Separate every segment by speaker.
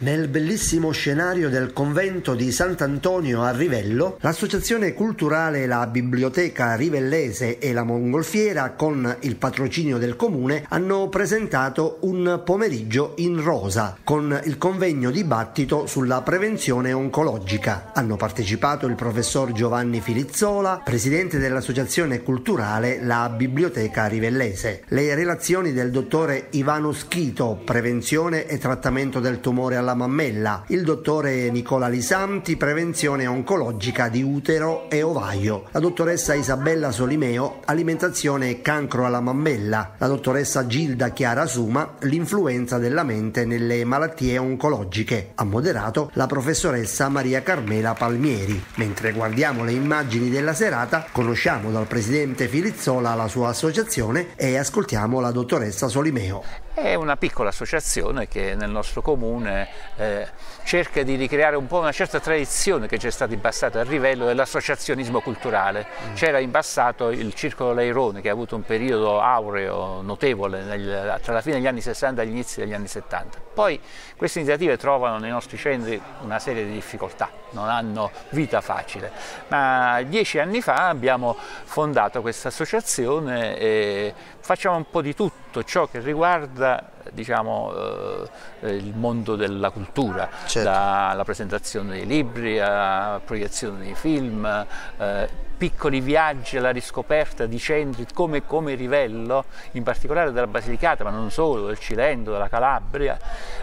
Speaker 1: Nel bellissimo scenario del convento di Sant'Antonio a Rivello, l'associazione culturale La Biblioteca Rivellese e la Mongolfiera, con il patrocinio del comune, hanno presentato un pomeriggio in rosa con il convegno dibattito sulla prevenzione oncologica. Hanno partecipato il professor Giovanni Filizzola, presidente dell'associazione culturale La Biblioteca Rivellese, le relazioni del dottore Ivano Schito, prevenzione e trattamento del tumore alla mammella, il dottore Nicola Lisanti, prevenzione oncologica di utero e ovaio, la dottoressa Isabella Solimeo, alimentazione e cancro alla mammella, la dottoressa Gilda Chiara Suma, l'influenza della mente nelle malattie oncologiche. Ha moderato la professoressa Maria Carmela Palmieri. Mentre guardiamo le immagini della serata, conosciamo dal presidente Filizzola la sua associazione e ascoltiamo la dottoressa Solimeo.
Speaker 2: È una piccola associazione che nel nostro comune cerca di ricreare un po' una certa tradizione che c'è stata in passato a Rivello dell'associazionismo culturale. C'era in passato il Circolo Leirone, che ha avuto un periodo aureo notevole tra la fine degli anni 60 e gli inizi degli anni 70. Poi queste iniziative trovano nei nostri centri una serie di difficoltà, non hanno vita facile, ma 10 anni fa abbiamo fondato questa associazione e facciamo un po' di tutto ciò che riguarda, diciamo, il mondo della cultura,
Speaker 1: certo,
Speaker 2: dalla presentazione dei libri alla proiezione dei film, piccoli viaggi alla riscoperta di centri come Rivello, in particolare della Basilicata, ma non solo, del Cilento, della Calabria,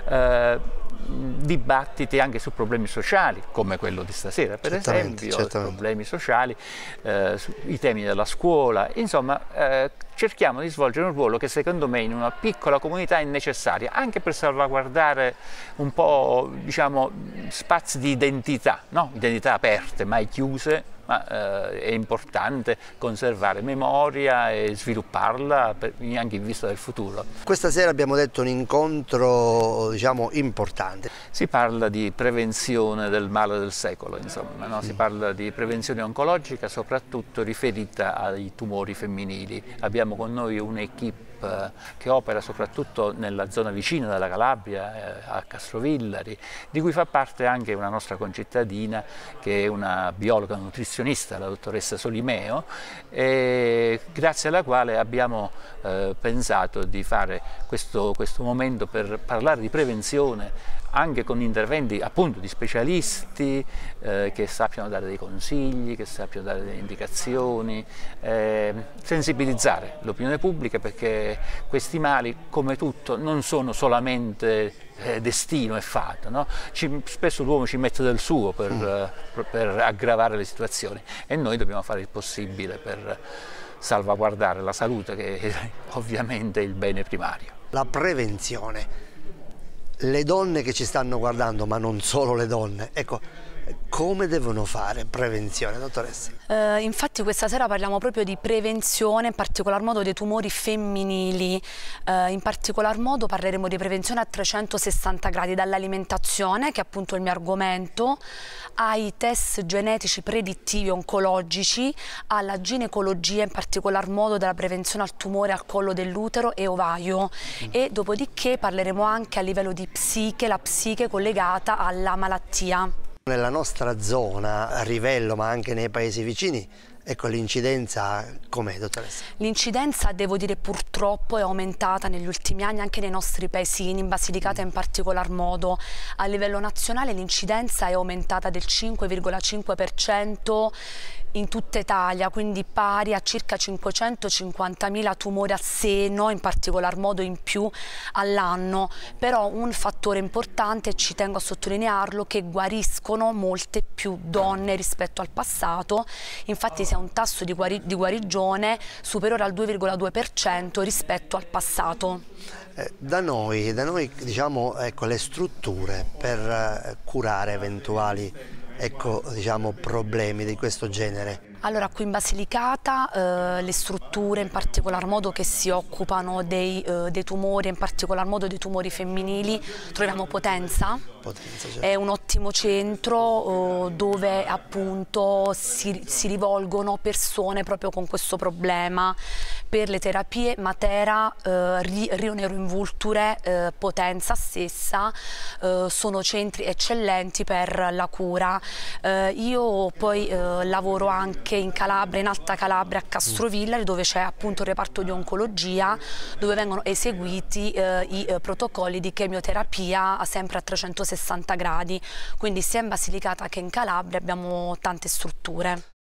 Speaker 2: dibattiti anche su problemi sociali, come quello di stasera per esempio, problemi sociali, i temi della scuola, insomma cerchiamo di svolgere un ruolo che secondo me in una piccola comunità è necessaria, anche per salvaguardare un po', diciamo, spazi di identità, no? Identità aperte, mai chiuse, ma è importante conservare memoria e svilupparla anche in vista del futuro.
Speaker 1: Questa sera abbiamo detto un incontro, diciamo, importante.
Speaker 2: Si parla di prevenzione del male del secolo, insomma, no? Si parla di prevenzione oncologica soprattutto riferita ai tumori femminili. Abbiamo con noi un'equipe che opera soprattutto nella zona vicina della Calabria, a Castrovillari, di cui fa parte anche una nostra concittadina che è una biologa nutrizionista, la dottoressa Solimeo, grazie alla quale abbiamo pensato di fare questo momento per parlare di prevenzione, anche con interventi appunto di specialisti che sappiano dare dei consigli, che sappiano dare delle indicazioni, sensibilizzare l'opinione pubblica, perché questi mali, come tutto, non sono solamente destino e fato, no? Spesso l'uomo ci mette del suo per aggravare le situazioni e noi dobbiamo fare il possibile per salvaguardare la salute, che è ovviamente il bene primario.
Speaker 1: La prevenzione. Le donne che ci stanno guardando, ma non solo le donne, ecco, come devono fare prevenzione, dottoressa?
Speaker 3: Infatti questa sera parliamo proprio di prevenzione, in particolar modo dei tumori femminili, in particolar modo parleremo di prevenzione a 360 gradi, dall'alimentazione, che è appunto il mio argomento, ai test genetici predittivi oncologici, alla ginecologia, in particolar modo della prevenzione al tumore al collo dell'utero e ovaio, e dopodiché parleremo anche a livello di psiche, la psiche collegata alla malattia.
Speaker 1: Nella nostra zona, a Rivello, ma anche nei paesi vicini, ecco, l'incidenza com'è, dottoressa?
Speaker 3: L'incidenza, devo dire, purtroppo è aumentata negli ultimi anni anche nei nostri paesini, in Basilicata in particolar modo. A livello nazionale l'incidenza è aumentata del 5,5% in tutta Italia, quindi pari a circa 550.000 tumori al seno, in particolar modo in più all'anno. Però un fattore importante, e ci tengo a sottolinearlo, che guariscono molte più donne rispetto al passato. Infatti si ha un tasso di guarigione superiore al 2,2% rispetto al passato.
Speaker 1: Da noi diciamo, ecco, le strutture per curare eventuali, ecco, diciamo, problemi di questo genere.
Speaker 3: Allora, qui in Basilicata le strutture in particolar modo che si occupano dei tumori, in particolar modo dei tumori femminili, troviamo Potenza, certo. È un ottimo centro dove appunto si rivolgono persone proprio con questo problema, per le terapie Matera, Rio Nero in Vulture, Potenza stessa, sono centri eccellenti per la cura. Io poi lavoro anche in Calabria, in Alta Calabria, a Castrovillari, dove c'è appunto il reparto di oncologia, dove vengono eseguiti i protocolli di chemioterapia sempre a 360 gradi, quindi sia in Basilicata che in Calabria abbiamo tante strutture.